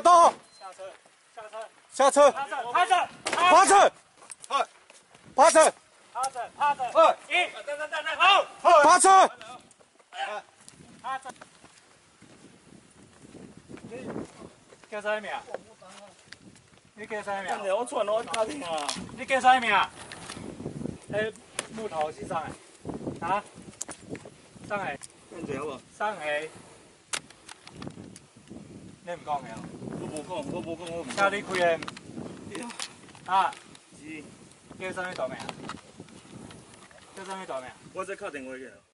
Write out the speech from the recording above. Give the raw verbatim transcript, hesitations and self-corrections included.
到。 下车，下车， 下车。 趴着，趴着， 趴着。 二， 趴着。 趴着，趴着。 二， 一，等等等等，好， 趴着。 趴着。你叫啥名？你叫啥名？ 我传我家庭啊！ 你叫啥名？迄木头是啥个？啊？啥个？ 认得好无？ 啥个？你唔讲嘅？ 我无讲，我无讲，我唔叫你开嘅。啊？ 是。 叫啥物大名？叫啥物大名？ 我再敲电话去。